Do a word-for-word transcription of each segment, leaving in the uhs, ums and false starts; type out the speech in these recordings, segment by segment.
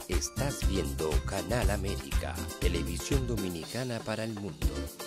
Estás viendo Canal América, televisión dominicana para el mundo.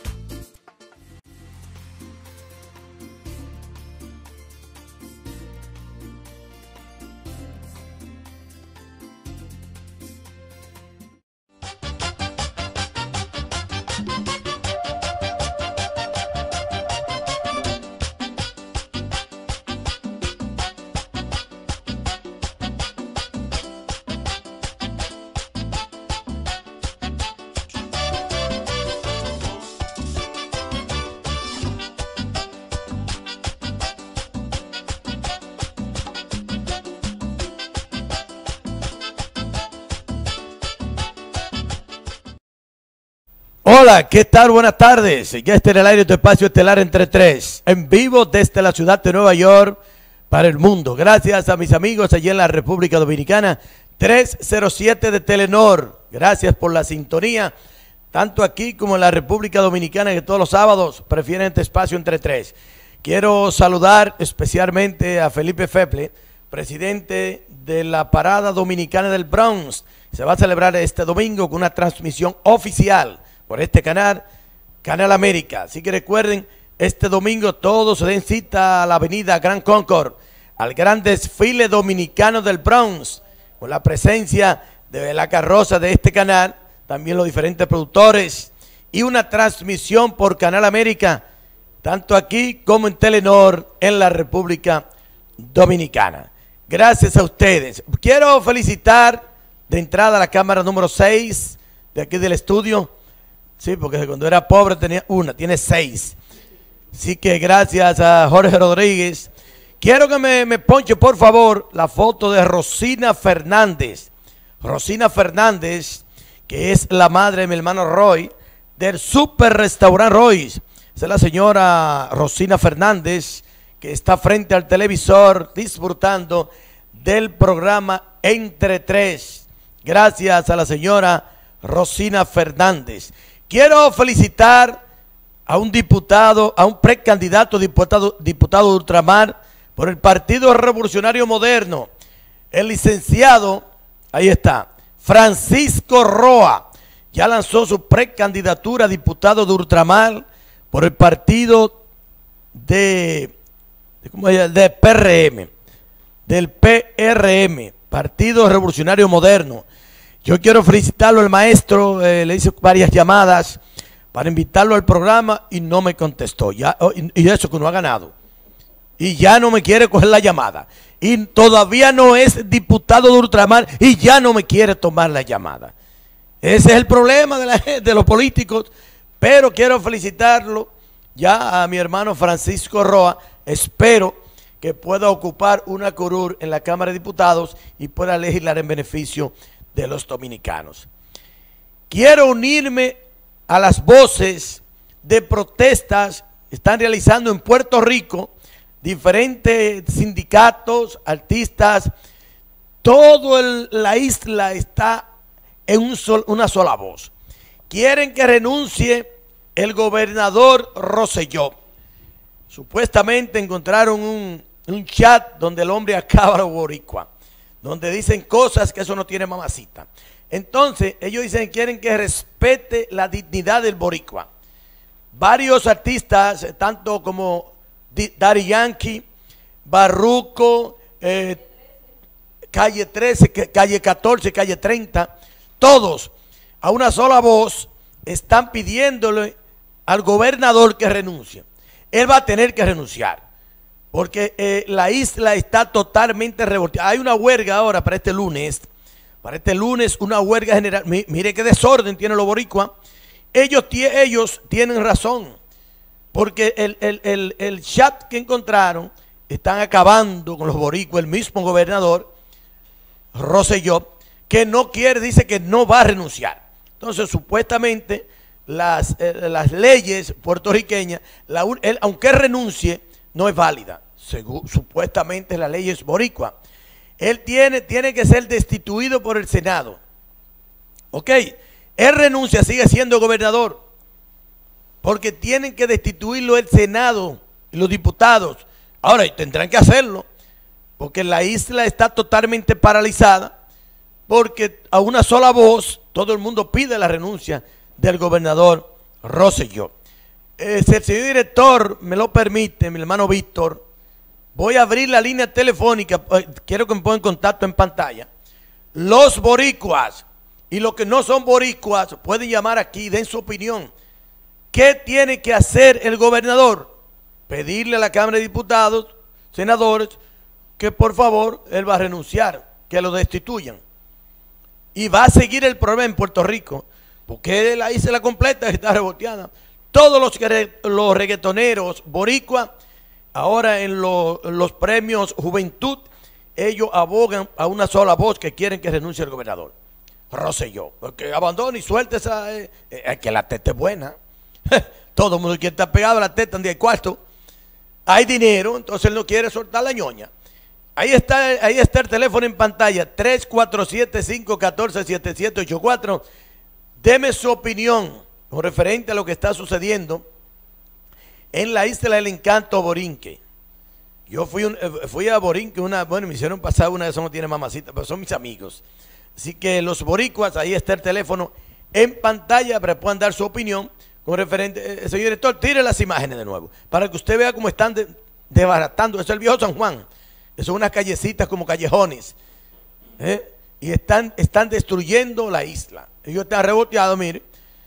Hola, ¿qué tal? Buenas tardes. Ya está en el aire tu espacio estelar entre tres, en vivo desde la ciudad de Nueva York para el mundo. Gracias a mis amigos allí en la República Dominicana, trescientos siete de Telenor. Gracias por la sintonía, tanto aquí como en la República Dominicana, que todos los sábados prefieren este espacio entre tres. Quiero saludar especialmente a Felipe Feble, presidente de la Parada Dominicana del Bronx. Se va a celebrar este domingo con una transmisión oficial por este canal, Canal América. Así que recuerden, este domingo todos se den cita a la avenida Grand Concord, al gran desfile dominicano del Bronx, con la presencia de la carroza de este canal, también los diferentes productores, y una transmisión por Canal América, tanto aquí como en Telenor, en la República Dominicana. Gracias a ustedes. Quiero felicitar de entrada a la cámara número seis de aquí del estudio. Sí, porque cuando era pobre tenía una, tiene seis. Así que gracias a Jorge Rodríguez. Quiero que me, me ponche, por favor, la foto de Rosina Fernández. Rosina Fernández, que es la madre de mi hermano Roy, del Super Restaurant Roy's. Esa es la señora Rosina Fernández, que está frente al televisor disfrutando del programa Entre Tres. Gracias a la señora Rosina Fernández. Quiero felicitar a un diputado, a un precandidato diputado, diputado de ultramar por el Partido Revolucionario Moderno, el licenciado, ahí está, Francisco Roa, ya lanzó su precandidatura a diputado de ultramar por el partido de, de, ¿cómo es? de P R M, del P R M, Partido Revolucionario Moderno. Yo quiero felicitarlo al maestro, eh, le hice varias llamadas para invitarlo al programa y no me contestó. Ya, oh, y, y eso que no ha ganado. Y ya no me quiere coger la llamada. Y todavía no es diputado de ultramar y ya no me quiere tomar la llamada. Ese es el problema de, la, de los políticos. Pero quiero felicitarlo ya a mi hermano Francisco Roa. Espero que pueda ocupar una curul en la Cámara de Diputados y pueda legislar en beneficio de los dominicanos. Quiero unirme a las voces de protestas que están realizando en Puerto Rico diferentes sindicatos, artistas. Todo el, la isla está en un sol, una sola voz. Quieren que renuncie el gobernador Rosselló. Supuestamente encontraron un, un chat donde el hombre acaba lo boricua, donde dicen cosas que eso no tiene mamacita. Entonces, ellos dicen que quieren que respete la dignidad del boricua. Varios artistas, tanto como Daddy Yankee, Barruco, eh, Calle trece, Calle catorce, Calle treinta, todos a una sola voz están pidiéndole al gobernador que renuncie. Él va a tener que renunciar, porque eh, la isla está totalmente revolteada. Hay una huelga ahora para este lunes, para este lunes una huelga general. Mire qué desorden tienen los boricuas. Ellos, ellos tienen razón, porque el, el, el, el chat que encontraron están acabando con los boricuas. El mismo gobernador Rosselló, que no quiere, dice que no va a renunciar. Entonces, supuestamente, las, eh, las leyes puertorriqueñas, la, él, aunque renuncie, no es válida. Según, supuestamente la ley es boricua. Él tiene, tiene que ser destituido por el Senado. Ok, él renuncia, sigue siendo gobernador, porque tienen que destituirlo el Senado y los diputados. Ahora tendrán que hacerlo, porque la isla está totalmente paralizada porque a una sola voz todo el mundo pide la renuncia del gobernador Rosselló. Eh, si el señor director me lo permite, mi hermano Víctor, voy a abrir la línea telefónica, eh, quiero que me pongan contacto en pantalla. Los boricuas y los que no son boricuas pueden llamar aquí, den su opinión. ¿Qué tiene que hacer el gobernador? Pedirle a la Cámara de Diputados, senadores, que por favor él va a renunciar, que lo destituyan. Y va a seguir el problema en Puerto Rico, porque él ahí se la completa, está reboteada. Todos los, los reggaetoneros boricua, ahora en lo, los premios Juventud, ellos abogan a una sola voz que quieren que renuncie el gobernador Rosselló, porque abandone y suelte esa, eh, eh, que la teta es buena. Todo el mundo quiere estar pegado a la teta en día y cuarto. Hay dinero, entonces él no quiere soltar la ñoña. Ahí está, ahí está el teléfono en pantalla, tres cuatro siete, cinco uno cuatro, siete siete ocho cuatro. Deme su opinión con referente a lo que está sucediendo en la Isla del Encanto, Borinque. Yo fui, un, fui a Borinque, una, bueno, me hicieron pasar una de esas, no tiene mamacita, pero son mis amigos. Así que los boricuas, ahí está el teléfono en pantalla para que puedan dar su opinión con referente. Eh, señor director, tire las imágenes de nuevo, para que usted vea cómo están de, desbaratando. Eso es el viejo San Juan. Eso son unas callecitas como callejones. ¿eh? Y están, están destruyendo la isla. Ellos están reboteados, mire.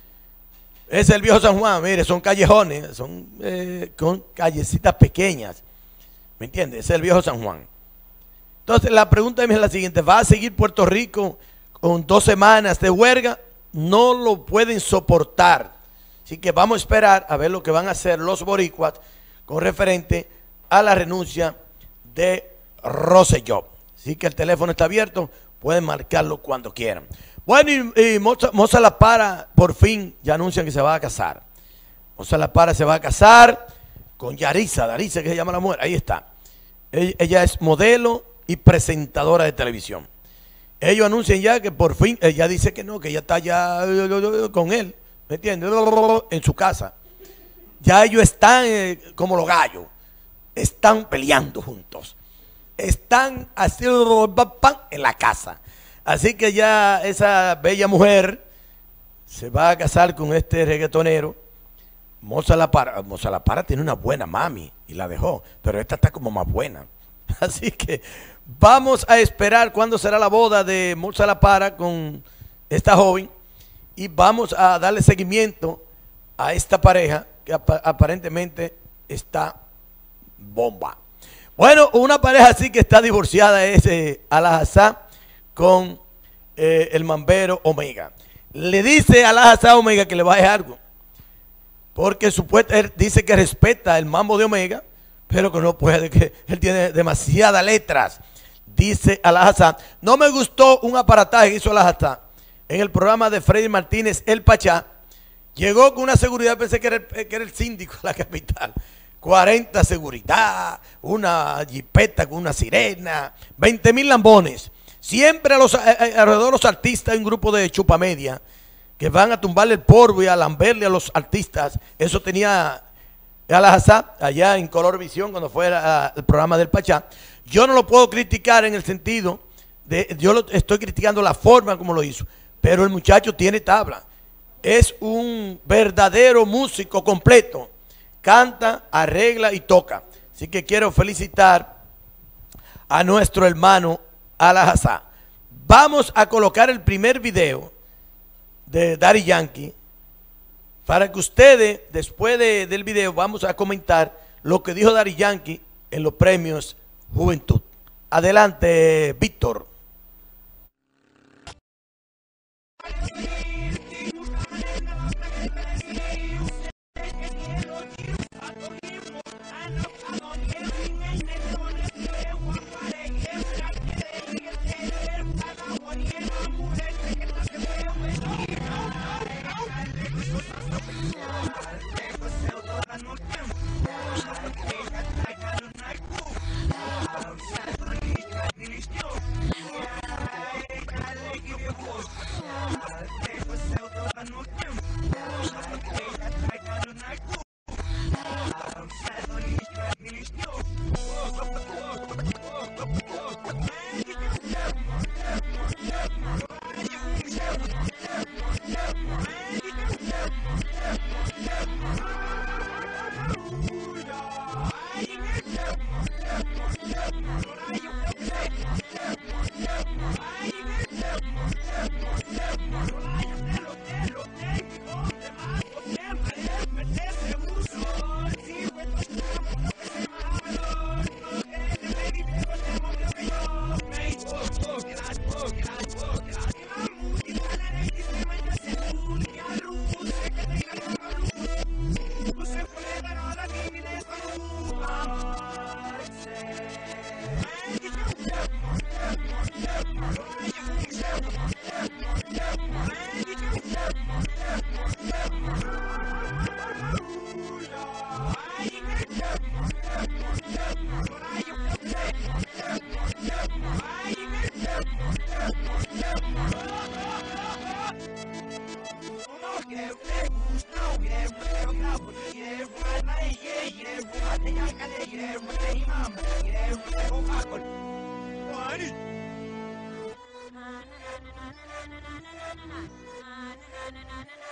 Es el viejo San Juan, mire, son callejones, son eh, con callecitas pequeñas. ¿Me entiendes? Es el viejo San Juan. Entonces, la pregunta es la siguiente: ¿va a seguir Puerto Rico con dos semanas de huelga? No lo pueden soportar. Así que vamos a esperar a ver lo que van a hacer los boricuas con referente a la renuncia de Rosselló. Así que el teléfono está abierto, pueden marcarlo cuando quieran. Bueno, y, y Moza, Moza La Para por fin ya anuncian que se va a casar. Moza La Para se va a casar con Yarisa, Darisa, que se llama la mujer, ahí está. Ella, ella es modelo y presentadora de televisión. Ellos anuncian ya que por fin, ella dice que no, que ella está ya con él, ¿me entiendes? En su casa. Ya ellos están eh, como los gallos, están peleando juntos. Están haciendo en la casa. Así que ya esa bella mujer se va a casar con este reggaetonero. Moza La Para. Moza La Para tiene una buena mami y la dejó, pero esta está como más buena. Así que vamos a esperar cuándo será la boda de Moza La Para con esta joven y vamos a darle seguimiento a esta pareja que ap aparentemente está bomba. Bueno, una pareja así que está divorciada es eh, Alajazá con eh, el mambero Omega. Le dice a Alajazá Omega que le va a dejar algo, porque supuestamente dice que respeta el mambo de Omega, pero que no puede, que él tiene demasiadas letras. Dice Alajazá: no me gustó un aparataje que hizo Alajazá en el programa de Freddy Martínez, El Pachá. Llegó con una seguridad, pensé que era el, que era el síndico de la capital. cuarenta seguridad, una jipeta con una sirena, veinte mil lambones. Siempre a los, a, a, alrededor de los artistas hay un grupo de chupamedia que van a tumbarle el polvo y a lamberle a los artistas. Eso tenía Alajazá allá en Color Visión cuando fue a, el programa del Pachá. Yo no lo puedo criticar en el sentido de, yo lo, estoy criticando la forma como lo hizo, pero el muchacho tiene tabla. Es un verdadero músico completo. Canta, arregla y toca. Así que quiero felicitar a nuestro hermano Alajazá. Vamos a colocar el primer video de Daddy Yankee para que ustedes, después de, del video, vamos a comentar lo que dijo Daddy Yankee en los premios Juventud. Adelante, Víctor.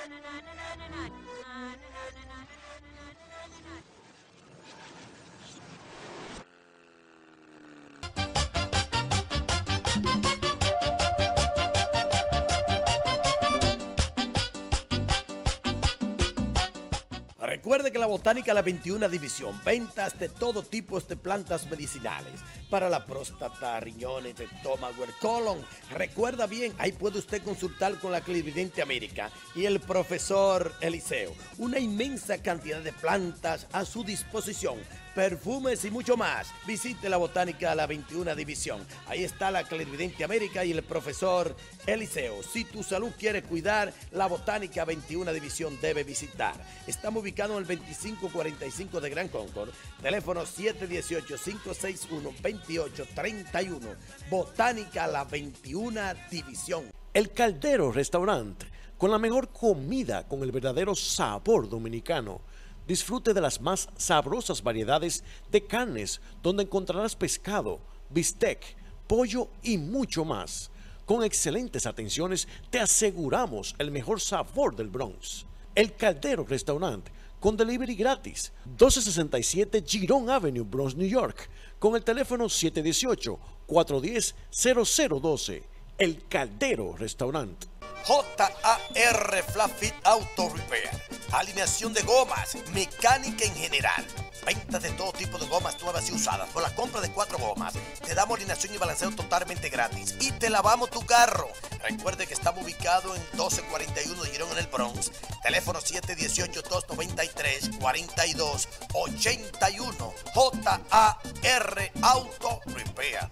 Recuerde que la Botánica La veintiuna División, ventas de todo tipo de plantas medicinales para la próstata, riñones, estómago, el colon. Recuerda bien, ahí puede usted consultar con la Clarividente América y el profesor Eliseo. Una inmensa cantidad de plantas a su disposición, perfumes y mucho más. Visite la Botánica La veintiuna División. Ahí está la Clarividente América y el profesor Eliseo. Si tu salud quiere cuidar, la Botánica veintiuna División debe visitar. Estamos ubicados en el veinticinco cuarenta y cinco de Gran Concord. Teléfono siete uno ocho, cinco seis uno, dos ocho tres uno. Botánica La veintiuna División. El Caldero Restaurant, con la mejor comida con el verdadero sabor dominicano. Disfrute de las más sabrosas variedades de carnes, donde encontrarás pescado, bistec, pollo y mucho más. Con excelentes atenciones te aseguramos el mejor sabor del Bronx. El Caldero Restaurant, con delivery gratis, doce sesenta y siete Girón Avenue, Bronx, New York, con el teléfono siete uno ocho, cuatro uno cero, cero cero uno dos. El Caldero Restaurant. J A R Flat Auto Repair. Alineación de gomas, mecánica en general. Venta de todo tipo de gomas nuevas y usadas. Por la compra de cuatro gomas, te damos alineación y balanceo totalmente gratis. Y te lavamos tu carro. Recuerde que estamos ubicados en doce cuarenta y uno de Girón en el Bronx. Teléfono siete uno ocho, dos nueve tres, cuatro dos ocho uno. J A R Auto Repair.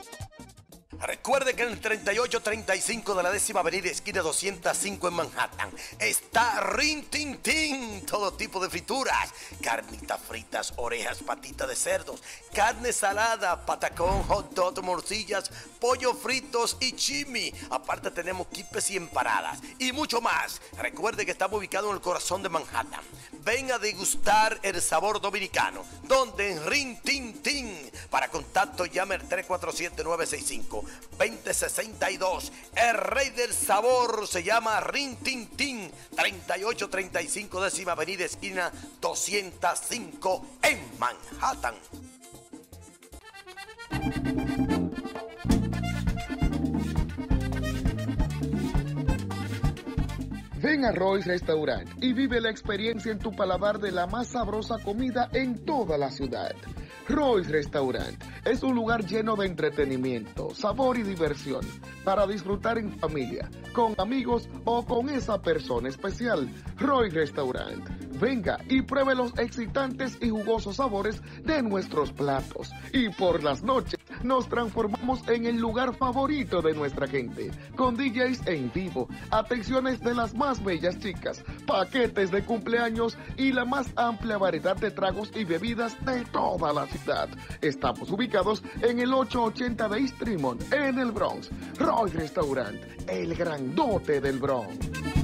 Recuerde que en el treinta y ocho treinta y cinco de la décima avenida, esquina doscientos cinco en Manhattan, está Rin Tin Tin. Todo tipo de frituras, carnitas fritas, orejas, patitas de cerdos, carne salada, patacón, hot dog, morcillas, pollo fritos y chimi. Aparte tenemos quipes y empanadas y mucho más. Recuerde que estamos ubicados en el corazón de Manhattan. Ven a degustar el sabor dominicano, donde en Rin Tin Tin. Para contacto llame al tres cuatro siete, nueve seis cinco, dos cero seis dos. El rey del sabor se llama Rin Tin Tin. treinta y ocho treinta y cinco décima avenida, esquina doscientos cinco en Manhattan. Ven a Roy's Restaurant y vive la experiencia en tu paladar de la más sabrosa comida en toda la ciudad. Roy's Restaurant es un lugar lleno de entretenimiento, sabor y diversión para disfrutar en familia, con amigos o con esa persona especial. Roy's Restaurant. Venga y pruebe los excitantes y jugosos sabores de nuestros platos. Y por las noches nos transformamos en el lugar favorito de nuestra gente, con D Js en vivo, atenciones de las más bellas chicas, paquetes de cumpleaños y la más amplia variedad de tragos y bebidas de toda la ciudad. Estamos ubicados en el ochocientos ochenta de East Tremont, en el Bronx. Roy's Restaurant, el grandote del Bronx.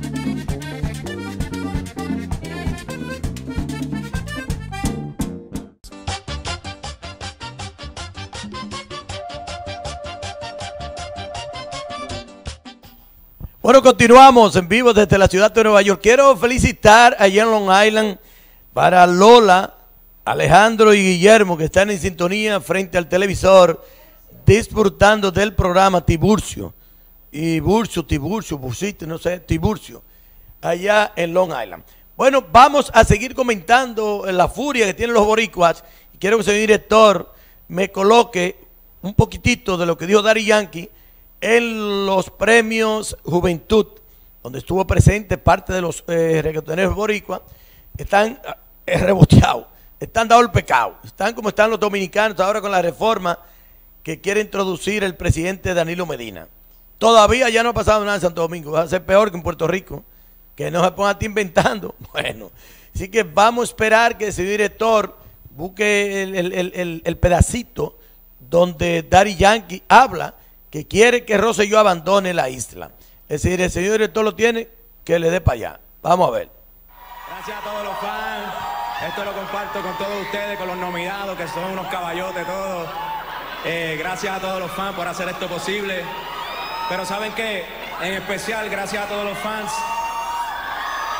Bueno, continuamos en vivo desde la ciudad de Nueva York. Quiero felicitar allá en Long Island para Lola, Alejandro y Guillermo, que están en sintonía frente al televisor, disfrutando del programa Tiburcio. Y Burcio, Tiburcio, Bursito, no sé, Tiburcio, allá en Long Island. Bueno, vamos a seguir comentando la furia que tienen los boricuas. Quiero que el señor director me coloque un poquitito de lo que dijo Daddy Yankee en los premios Juventud, donde estuvo presente parte de los eh, reggaetoneros boricuas. Están eh, reboteados, están dados el pecado, están como están los dominicanos ahora con la reforma que quiere introducir el presidente Danilo Medina. Todavía ya no ha pasado nada en Santo Domingo, va a ser peor que en Puerto Rico, que no se ponga a ti inventando. Bueno, así que vamos a esperar que el señor director busque el, el, el, el pedacito donde Daddy Yankee habla que quiere que Rosselló abandone la isla. Es decir, el señor director lo tiene, que le dé para allá. Vamos a ver. Gracias a todos los fans. Esto lo comparto con todos ustedes, con los nominados, que son unos caballotes todos. Eh, gracias a todos los fans por hacer esto posible. Pero ¿saben qué? En especial, gracias a todos los fans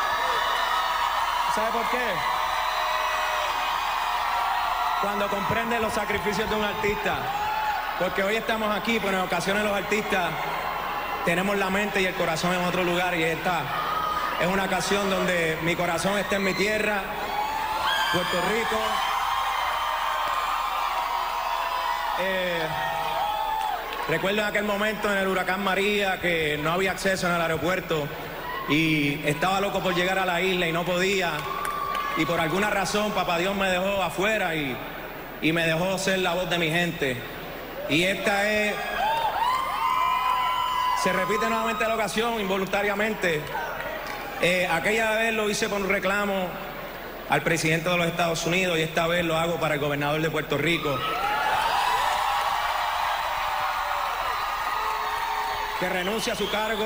¿Sabe por qué? Cuando comprende los sacrificios de un artista. Porque hoy estamos aquí, pero en ocasiones los artistas tenemos la mente y el corazón en otro lugar, y esta es una ocasión donde mi corazón está en mi tierra, Puerto Rico. Eh, recuerdo en aquel momento en el huracán María que no había acceso en el aeropuerto y estaba loco por llegar a la isla y no podía, y por alguna razón Papá Dios me dejó afuera y, y me dejó ser la voz de mi gente. Y esta es, se repite nuevamente la ocasión involuntariamente. Eh, aquella vez lo hice por un reclamo al presidente de los Estados Unidos y esta vez lo hago para el gobernador de Puerto Rico, que renuncia a su cargo,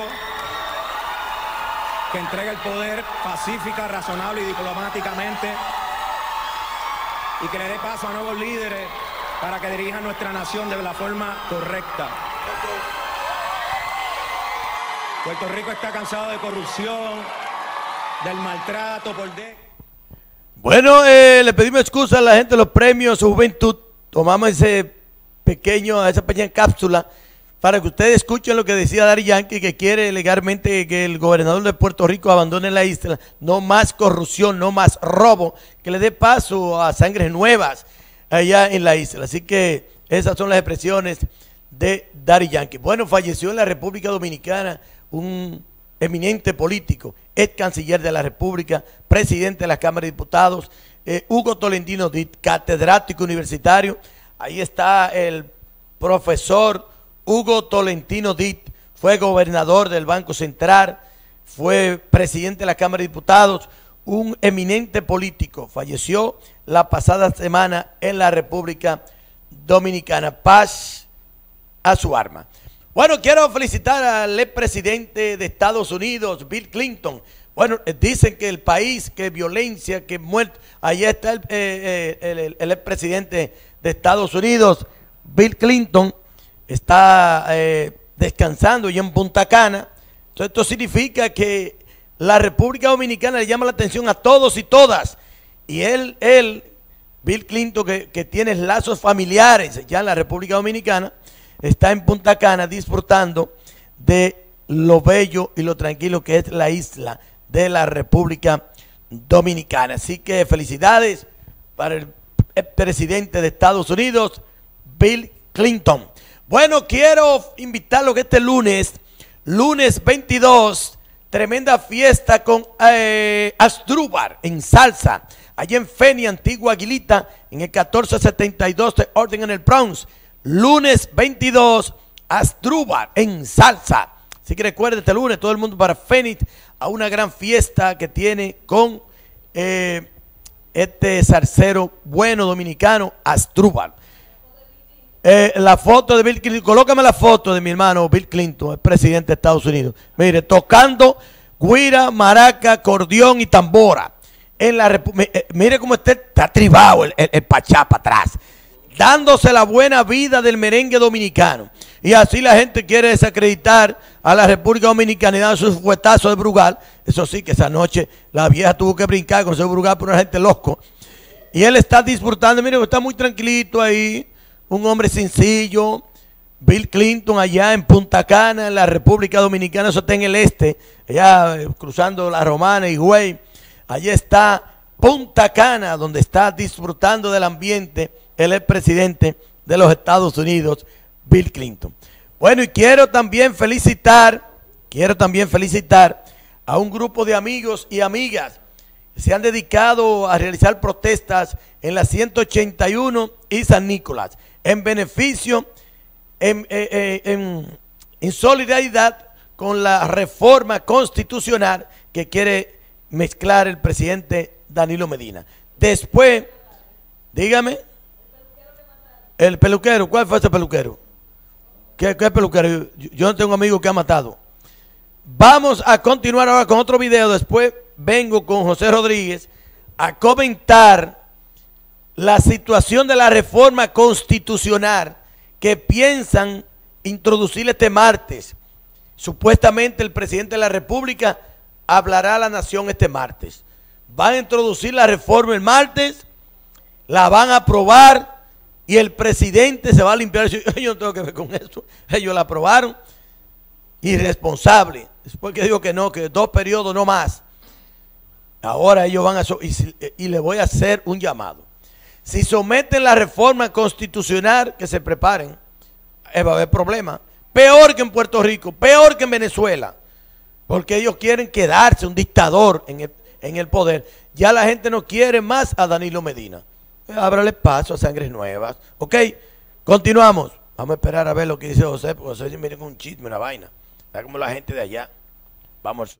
que entregue el poder pacífica, razonable y diplomáticamente, y que le dé paso a nuevos líderes para que dirijan nuestra nación de la forma correcta. Puerto Rico está cansado de corrupción, del maltrato por décadas. Bueno, eh, le pedimos excusa a la gente de los premios Juventud. Tomamos ese pequeño, esa pequeña cápsula para que ustedes escuchen lo que decía Daddy Yankee, que quiere legalmente que el gobernador de Puerto Rico abandone la isla. No más corrupción, no más robo, que le dé paso a sangres nuevas allá en la isla. Así que esas son las expresiones de Daddy Yankee. Bueno, falleció en la República Dominicana un eminente político, ex canciller de la República, presidente de la Cámara de Diputados, eh, Hugo Tolentino Ditt, catedrático universitario. Ahí está el profesor Hugo Tolentino Ditt, fue gobernador del Banco Central, fue presidente de la Cámara de Diputados, un eminente político. Falleció la pasada semana en la República Dominicana. Paz a su alma. Bueno, quiero felicitar al expresidente de Estados Unidos, Bill Clinton. Bueno, dicen que el país, que violencia, que muerte. Allá está el, eh, el, el, el expresidente de Estados Unidos, Bill Clinton, está eh, descansando y en Punta Cana. Entonces, esto significa que la República Dominicana le llama la atención a todos y todas. Y él, él Bill Clinton, que, que tiene lazos familiares ya en la República Dominicana, está en Punta Cana disfrutando de lo bello y lo tranquilo que es la isla de la República Dominicana. Así que felicidades para el presidente de Estados Unidos, Bill Clinton. Bueno, quiero invitarlos que este lunes, lunes veintidós, tremenda fiesta con eh, Asdrúbar en salsa, allá en Feni, Antigua Aguilita, en el catorce setenta y dos de Orden en el Bronx. Lunes veintidós, Asdrúbar en salsa. Así que recuerden, este lunes todo el mundo para Feni, a una gran fiesta que tiene con eh, este salsero bueno dominicano, Asdrúbar. Eh, la foto de Bill Clinton, colócame la foto de mi hermano Bill Clinton, el presidente de Estados Unidos. Mire, tocando guira, maraca, acordeón y tambora. En la eh, mire cómo está, está tribado el, el, el pachá para atrás, dándose la buena vida del merengue dominicano. Y así la gente quiere desacreditar a la República Dominicana y dar sus fuetazos de Brugal. Eso sí, que esa noche la vieja tuvo que brincar con ese Brugal por una gente loco. Y él está disfrutando, mire, está muy tranquilito ahí. Un hombre sencillo, Bill Clinton allá en Punta Cana, en la República Dominicana, eso está en el este, allá eh, cruzando la Romana y Güey. Allí está Punta Cana, donde está disfrutando del ambiente el expresidente de los Estados Unidos, Bill Clinton. Bueno, y quiero también felicitar, quiero también felicitar a un grupo de amigos y amigas que se han dedicado a realizar protestas en la ciento ochenta y uno y San Nicolás, en beneficio, en, en, en, en solidaridad con la reforma constitucional que quiere mezclar el presidente Danilo Medina. Después, dígame, el peluquero, ¿cuál fue ese peluquero? ¿Qué, qué peluquero? Yo, yo no tengo amigo que ha matado. Vamos a continuar ahora con otro video. Después vengo con José Rodríguez a comentar la situación de la reforma constitucional que piensan introducir este martes. Supuestamente el presidente de la República hablará a la nación este martes. van a introducir la reforma el martes, la van a aprobar y el presidente se va a limpiar. Yo no tengo que ver con eso, ellos la aprobaron. Irresponsable. Después que digo que no, que dos periodos no más. Ahora ellos van a... So y, y le voy a hacer un llamado. Si someten la reforma constitucional, que se preparen, eh, va a haber problemas. Peor que en Puerto Rico, peor que en Venezuela. Porque ellos quieren quedarse un dictador en el, en el poder. Ya la gente no quiere más a Danilo Medina. Pues ábrale paso a sangres nuevas. Ok, continuamos. Vamos a esperar a ver lo que dice José, porque José viene con un chisme, una vaina. Está como la gente de allá. Vamos.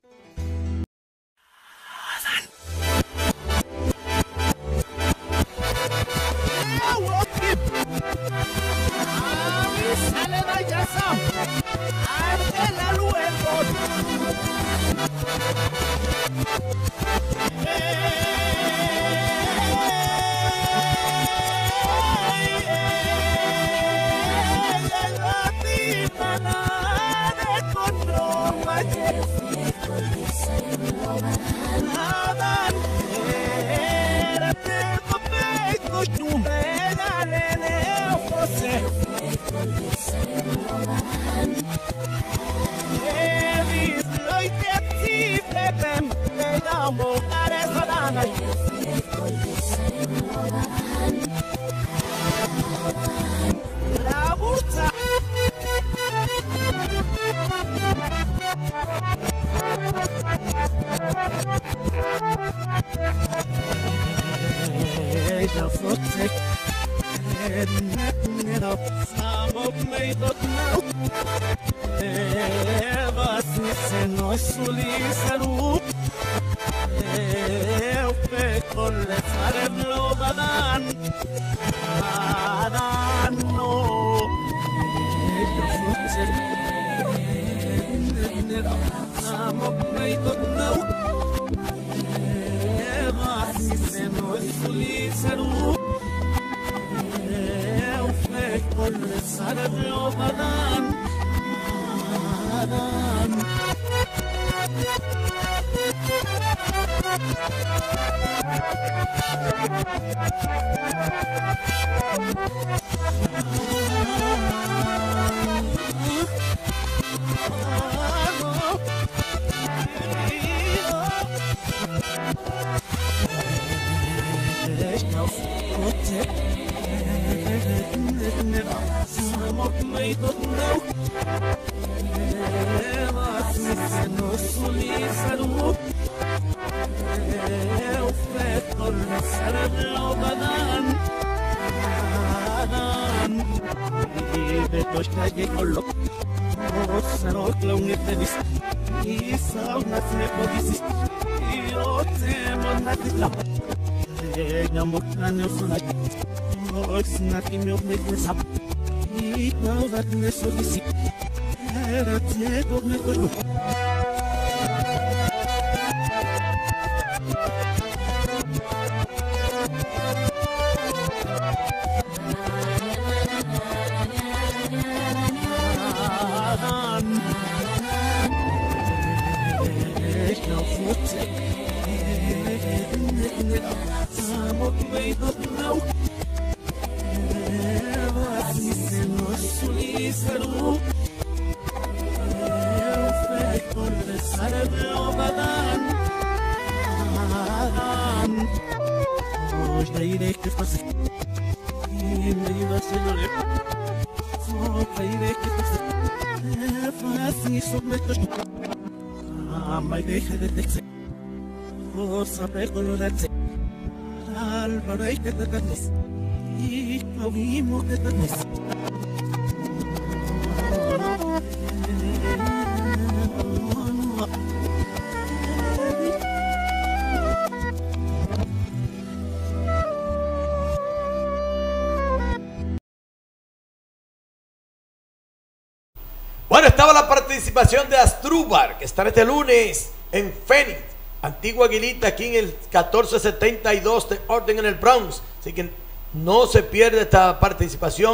Bueno, estaba la participación de Asdrúbal, que estará este lunes en Phoenix, Antigua Aguilita, aquí en el catorce setenta y dos de Orden en el Bronx. Así que no se pierde esta participación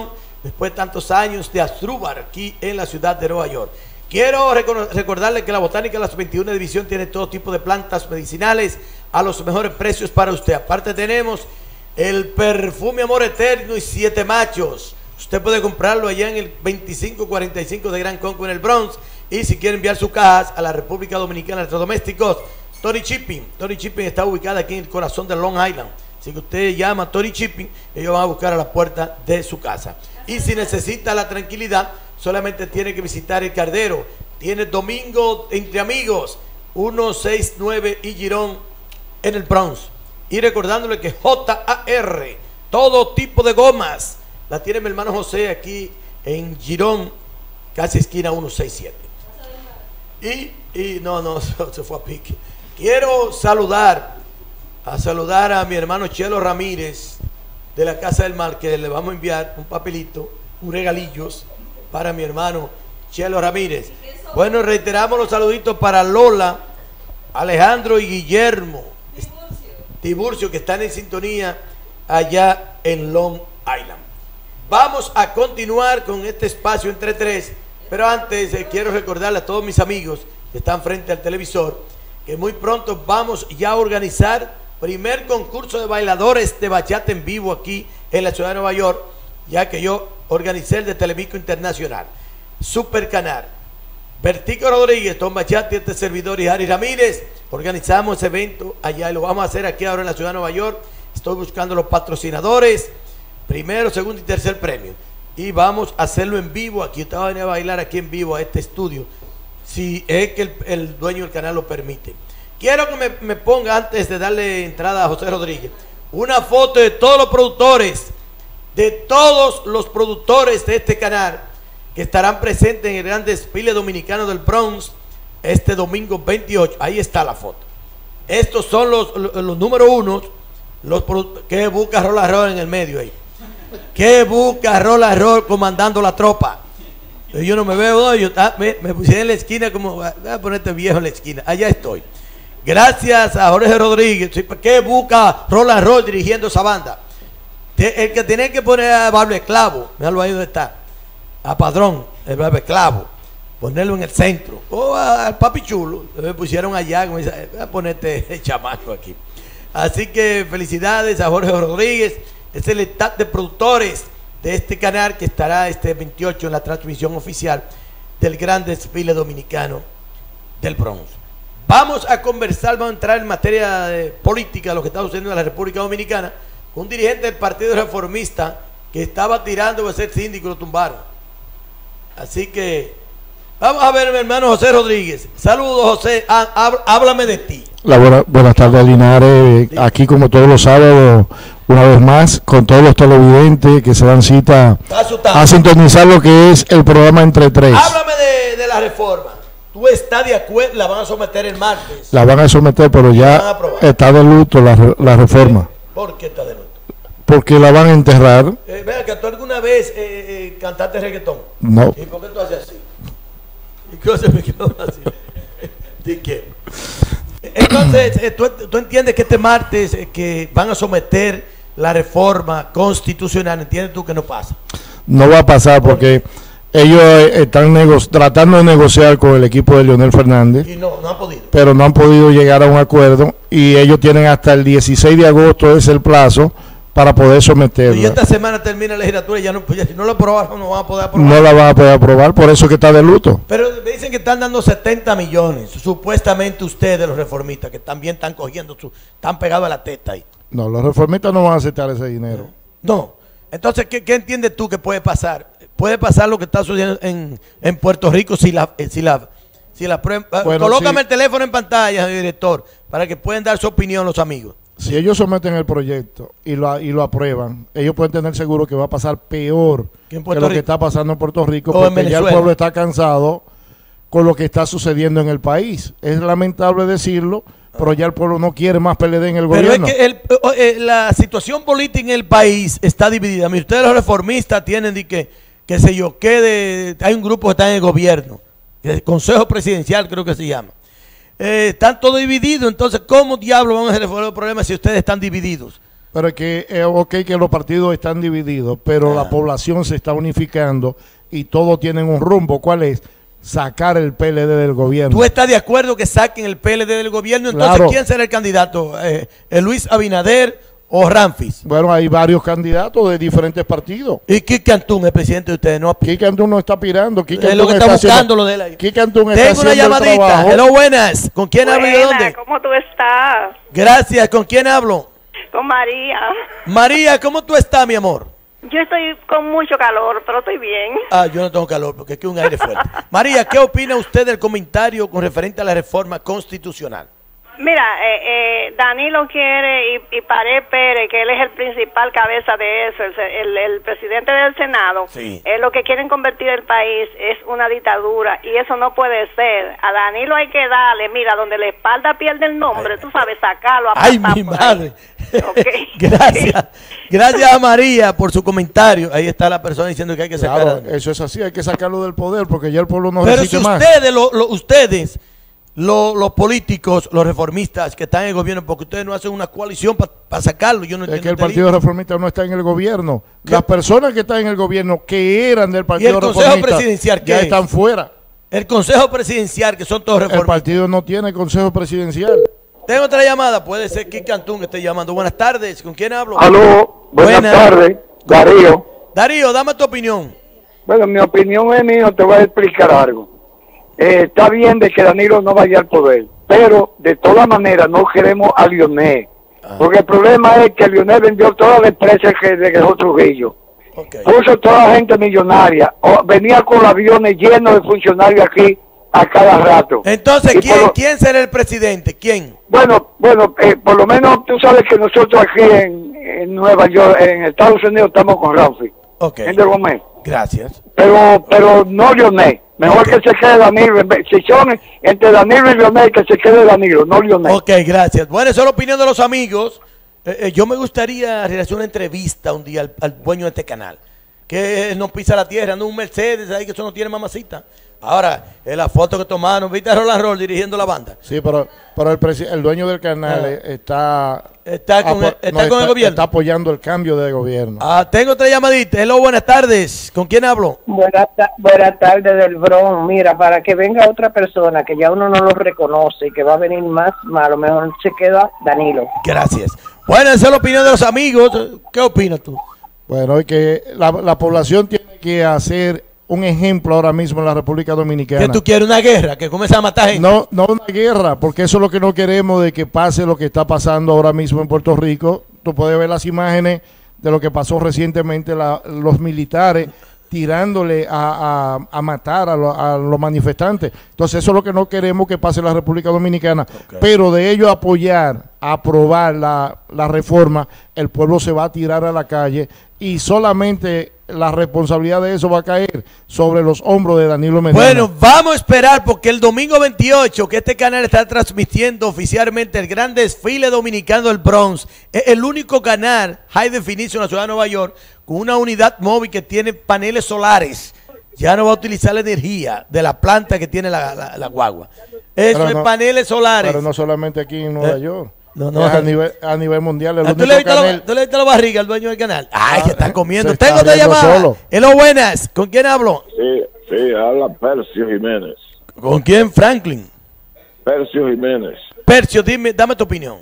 después de tantos años de Asdrúbal aquí en la ciudad de Nueva York. Quiero recordarle que la Botánica de la veintiuna División tiene todo tipo de plantas medicinales a los mejores precios para usted. Aparte tenemos el perfume Amor Eterno y Siete Machos. Usted puede comprarlo allá en el veinticinco cuarenta y cinco de Gran Conco en el Bronx. Y si quiere enviar sus cajas a la República Dominicana de Electrodomésticos, Tony Shipping. Tony Shipping está ubicada aquí en el corazón de Long Island. Si usted llama a Tony Shipping, ellos van a buscar a la puerta de su casa. Y si necesita la tranquilidad, solamente tiene que visitar el Cardero. Tiene Domingo Entre Amigos, ciento sesenta y nueve y Girón en el Bronx. Y recordándole que J A R, todo tipo de gomas, la tiene mi hermano José aquí en Girón, casi esquina ciento sesenta y siete. Y, y no, no, se fue a pique. Quiero saludar, a saludar a mi hermano Chelo Ramírez de la Casa del Mar, que le vamos a enviar un papelito, un regalillos para mi hermano Chelo Ramírez. Bueno, reiteramos los saluditos para Lola, Alejandro y Guillermo Tiburcio, Tiburcio que están en sintonía allá en Long Island. Vamos a continuar con este espacio entre tres, pero antes eh, quiero recordarle a todos mis amigos que están frente al televisor que muy pronto vamos ya a organizar primer concurso de bailadores de bachata en vivo aquí en la ciudad de Nueva York, ya que yo organicé el de Televico Internacional, Super Canal. Vertico Rodríguez, Tom Bachata y este servidor y Harry Ramírez organizamos ese evento allá y lo vamos a hacer aquí ahora en la ciudad de Nueva York. Estoy buscando los patrocinadores, primero, segundo y tercer premio, y vamos a hacerlo en vivo. Aquí usted va a venir a bailar aquí en vivo a este estudio, si es que el, el dueño del canal lo permite. Quiero que me, me ponga, antes de darle entrada a José Rodríguez, una foto de todos los productores, de todos los productores de este canal que estarán presentes en el gran desfile dominicano del Bronx este domingo veintiocho. Ahí está la foto. Estos son los, los, los número uno, los que busca Rola Roll en el medio ahí. Que busca Rola Roll comandando la tropa. Yo no me veo, no, yo ah, me, me puse en la esquina como, voy a ponerte viejo en la esquina. Allá estoy. Gracias a Jorge Rodríguez, que busca Roland Roll dirigiendo esa banda. El que tiene que poner a Barbe Clavo, míralo ahí donde está, a Padrón, el Barbe Clavo, ponerlo en el centro, o al Papi Chulo, me pusieron allá, como dice, voy a ponerte el chamaco aquí. Así que felicidades a Jorge Rodríguez, es el staff de productores de este canal que estará este veintiocho en la transmisión oficial del gran desfile dominicano del Bronx. Vamos a conversar, vamos a entrar en materia de política, lo que está sucediendo en la República Dominicana, con un dirigente del Partido Reformista que estaba tirando a ser síndico y lo tumbaron. Así que vamos a ver, mi hermano José Rodríguez. Saludos, José, háblame de ti. La buena, buenas tardes, Linares, sí. Aquí como todos los sábados, una vez más, con todos los televidentes que se dan cita a sintonizar lo que es el programa Entre Tres. Háblame de, de la reforma. ¿Tú estás de acuerdo? La van a someter el martes. La van a someter, pero ya está de luto la, la reforma. ¿Por qué está de luto? Porque la van a enterrar. Eh, vea, que tú alguna vez eh, eh, cantaste reggaetón. No. ¿Y por qué tú haces así? ¿Y qué se me quedó así? ¿De qué? Entonces, eh, ¿tú, tú entiendes que este martes eh, que van a someter la reforma constitucional, ¿entiendes tú que no pasa? No va a pasar porque ellos están tratando de negociar con el equipo de Leonel Fernández. Y no, no han podido. Pero no han podido llegar a un acuerdo y ellos tienen hasta el dieciséis de agosto, es el plazo para poder someterla. Y esta semana termina la legislatura y ya no, ya, si no lo aprobaron no van a poder aprobar. No la van a poder aprobar, por eso que está de luto. Pero me dicen que están dando setenta millones, supuestamente ustedes los reformistas, que también están cogiendo, su, están pegados a la teta ahí. No, los reformistas no van a aceptar ese dinero. No. Entonces, ¿qué, qué entiendes tú que puede pasar? Puede pasar lo que está sucediendo en, en Puerto Rico si la... Si la si la bueno, colócame sí. El teléfono en pantalla, director, para que puedan dar su opinión los amigos. Si ellos someten el proyecto y lo, y lo aprueban, ellos pueden tener seguro que va a pasar peor que, que lo que está pasando en Puerto Rico, o porque ya el pueblo está cansado con lo que está sucediendo en el país. Es lamentable decirlo, pero ya el pueblo no quiere más P L D en el pero gobierno. Es que el, eh, la situación política en el país está dividida. Mira, ustedes los reformistas tienen de que, que sé yo, que de, hay un grupo que está en el gobierno, el Consejo Presidencial creo que se llama. Eh, están todos divididos, entonces ¿cómo diablos vamos a resolver el problema si ustedes están divididos? Pero es que, eh, ok, que los partidos están divididos, pero ah. la población se está unificando y todos tienen un rumbo. ¿Cuál es? Sacar el P L D del gobierno. ¿Tú estás de acuerdo que saquen el P L D del gobierno? Entonces, claro. ¿quién será el candidato? Eh, ¿Luis Abinader o Ramfis? Bueno, hay varios candidatos de diferentes partidos. ¿Y Kike Antún, el presidente de ustedes? No, Kike Antún no está pirando. Kike es lo que está, está buscando haciendo, lo de él. Kike Antún está Tengo una llamadita. Hello, buenas. ¿Con quién Buena, hablo y de dónde? ¿Cómo tú estás? Gracias. ¿Con quién hablo? Con María. María, ¿cómo tú estás, mi amor? Yo estoy con mucho calor, pero estoy bien. Ah, yo no tengo calor porque aquí hay un aire fuerte. María, ¿qué opina usted del comentario con referente a la reforma constitucional? Mira, eh, eh, Danilo quiere y, y Pared Pérez, que él es el principal cabeza de eso, el, el, el presidente del Senado, sí. eh, lo que quieren convertir el país es una dictadura y eso no puede ser. A Danilo hay que darle, mira, donde la espalda pierde el nombre, ay, tú sabes, sacarlo. A ¡Ay, mi madre! Okay. Gracias. Gracias a María por su comentario. Ahí está la persona diciendo que hay que sacarlo. Claro, eso es así, hay que sacarlo del poder porque ya el pueblo no resiste más. Pero si ustedes, lo, lo, ustedes... Los, los políticos, los reformistas que están en el gobierno, porque ustedes no hacen una coalición para pa sacarlo. Yo no es que el Partido libro. Reformista no está en el gobierno. ¿Qué? Las personas que están en el gobierno, que eran del Partido Reformista, ¿Y el Consejo Presidencial ya es? están fuera. El Consejo Presidencial, que son todos reformistas. El partido no tiene Consejo Presidencial. Tengo otra llamada, puede ser Kike Antún que esté llamando. Buenas tardes, ¿con quién hablo? Aló, buenas, buenas tardes, Darío. Darío, dame tu opinión. Bueno, mi opinión es mía, te voy a explicar algo. Eh, está bien de que Danilo no vaya al poder, pero de todas maneras no queremos a Lionel, ah. porque el problema es que Lionel vendió todas las empresas que dejó Trujillo, okay. puso toda la gente millonaria, o, venía con aviones llenos de funcionarios aquí a cada rato. Entonces, ¿quién, lo, ¿quién será el presidente? ¿Quién? Bueno, bueno, eh, por lo menos tú sabes que nosotros aquí en, en Nueva York, en Estados Unidos, estamos con Ramfis. Okay. En el momento. Gracias. Pero, pero no Lionel. Mejor okay. que se quede Danilo. Si son entre Danilo y Lionel, que se quede Danilo, no Lionel. Ok, gracias. Bueno, esa es la opinión de los amigos. Eh, eh, yo me gustaría realizar una entrevista un día al, al dueño de este canal. Que no pisa la tierra, anda un Mercedes ahí, que eso no tiene mamacita. Ahora, en la foto que tomaron, ¿viste a Roland Roll dirigiendo la banda? Sí, pero, pero el, el dueño del canal ah. está... Está con, el, está no, con está, el gobierno. Está apoyando el cambio de gobierno. Ah, tengo otra llamadita. Hello, buenas tardes. ¿Con quién hablo? Buenas buena tardes del Bronx. Mira, para que venga otra persona que ya uno no lo reconoce y que va a venir más malo, mejor se queda Danilo. Gracias. Bueno, esa es la opinión de los amigos. ¿Qué opinas tú? Bueno, es que la, la población tiene que hacer un ejemplo ahora mismo en la República Dominicana. ¿Que tú quieres una guerra? ¿Que comienza a matar gente? No, no una guerra, porque eso es lo que no queremos, de que pase lo que está pasando ahora mismo en Puerto Rico. Tú puedes ver las imágenes de lo que pasó recientemente, la, los militares tirándole a, a, a matar a, lo, a los manifestantes. Entonces eso es lo que no queremos que pase en la República Dominicana. Okay. Pero de ello apoyar, aprobar la, la reforma, el pueblo se va a tirar a la calle y solamente la responsabilidad de eso va a caer sobre los hombros de Danilo Medina. Bueno, vamos a esperar porque el domingo veintiocho, que este canal está transmitiendo oficialmente el gran desfile dominicano del Bronx, es el único canal high definition en la ciudad de Nueva York con una unidad móvil que tiene paneles solares. Ya no va a utilizar la energía de la planta que tiene la, la, la guagua. Eso pero es no, paneles solares. Pero no solamente aquí en Nueva eh, York. No, no, es a, nivel, a nivel mundial. El ¿Tú, le viste la, ¿Tú le viste la barriga al dueño del canal? Ay, ah, que está comiendo. Está Tengo otra llamada. Solo. Hello, buenas. ¿Con quién hablo? Sí, sí, habla Percio Jiménez. ¿Con quién, Franklin? Percio Jiménez. Percio, dime, dame tu opinión.